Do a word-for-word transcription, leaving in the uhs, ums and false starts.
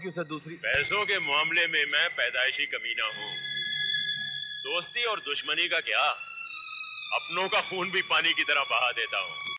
कि उसे दूसरी। पैसों के मामले में मैं पैदाइशी कमीना हूँ। दोस्ती और दुश्मनी का क्या, अपनों का खून भी पानी की तरह बहा देता हूँ।